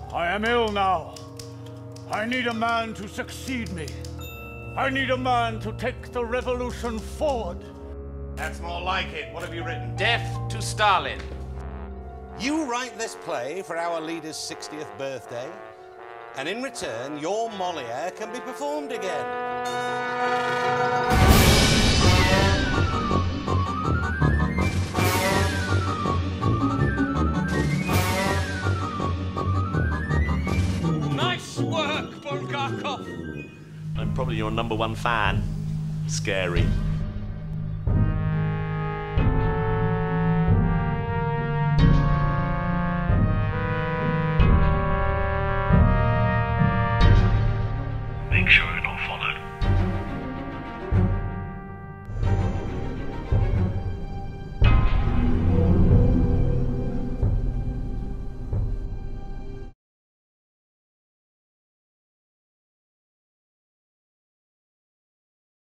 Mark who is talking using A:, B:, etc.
A: I am ill now. I need a man to succeed me. I need a man to take the revolution forward.
B: That's more like it. What have you written?
C: Death to Stalin.
D: You write this play for our leader's 60th birthday, and in return, your Molière can be performed again.
C: Nice work, Bulgakov. I'm probably your #1 fan. Scary.